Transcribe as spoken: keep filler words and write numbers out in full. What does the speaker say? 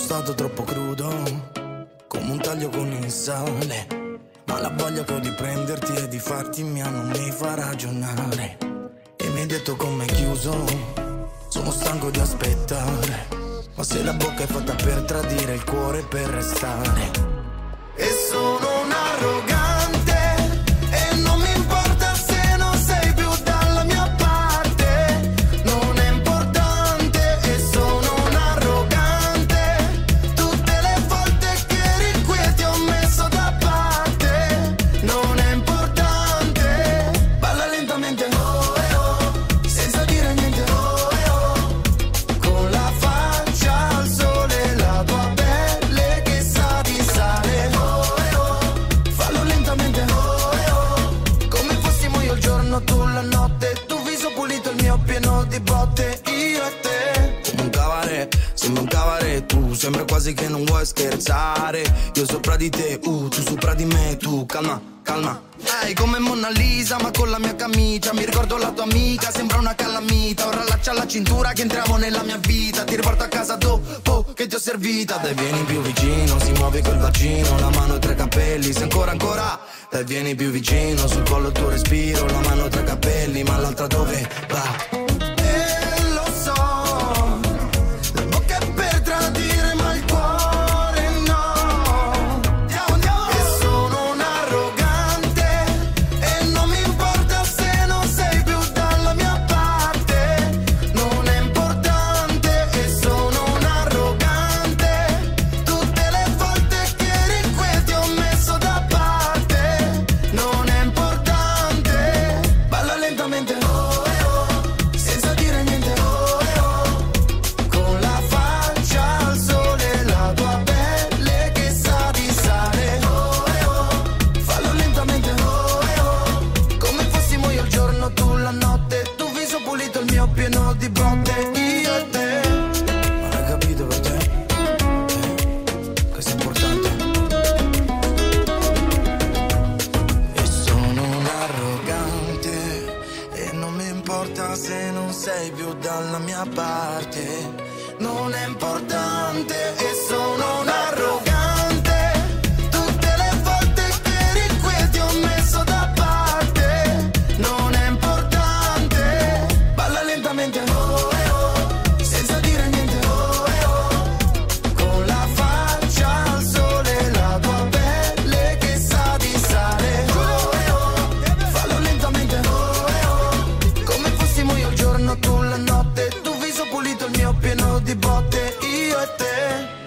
stato troppo crudo, come un taglio con il sale, ma la voglia che ho di prenderti e di farti mia non mi fa ragionare. E mi hai detto come chiuso, sono stanco di aspettare, ma se la bocca è fatta per tradire, il cuore per restare. E sono un arrogante e non mi importa se non sei più dalla mia parte, non è importante. E sono un arrogante, tutte le volte che eri qui e ti ho messo da parte, non è importante. Balla lentamente, oh eh oh, senza dire niente, oh eh oh, con la faccia al sole, la tua pelle che sa di sale, oh eh oh, fallo lentamente, oh eh oh, come fossimo io il giorno, tu la notte, tu viso pulito, il mio pieno di botte, io e te. Come un cabaret, sembra un cabaret, tu sembra quasi che non vuoi scherzare. Io sopra di te, uh, tu sopra di me, tu calma, calma. Ehi, come Mona Lisa, ma con la mia camicia. Mi ricordo la tua amica, sembra una calamita. Ora allaccia la cintura che entriamo nella mia vita. Ti riporto a casa dopo che ti ho servita. Dai, vieni più vicino, si muove col bacino, la mano tra i capelli, se ancora ancora. Dai, vieni più vicino, sul collo il tuo respiro, la mano tra i capelli, ma l'altra dove va? E lo so, la bocca è per tradire, ma il cuore no. Andiamo, andiamo. E sono un arrogante e non mi importa se non sei più dalla mia parte, non è importante. E sono un arrogante, tutte le volte che eri qui e ti ho messo da parte, non è importante. Balla lentamente, oh eh oh, senza dire niente, oh eh oh, con la faccia al sole, la tua pelle che sa di sale, oh eh oh, fallo lentamente, oh eh oh, come fossimo io il giorno, tu la notte, tu viso pulito, il mio pieno di botte, io e te. Non hai capito per te? Eh, questo è importante. E sono un arrogante e non mi importa se non sei più dalla mia parte, non è importante. E sono un arrogante, tutte le volte che eri qui e ti ho messo da parte, non è importante. Balla lentamente, oh eh oh, senza dire niente, oh eh oh, con la faccia al sole, la tua pelle che sa di sale, oh eh oh, fallo lentamente, oh eh oh, come fossimo io il giorno, tu la notte, tu viso pulito, il mio pieno di botte, io e te.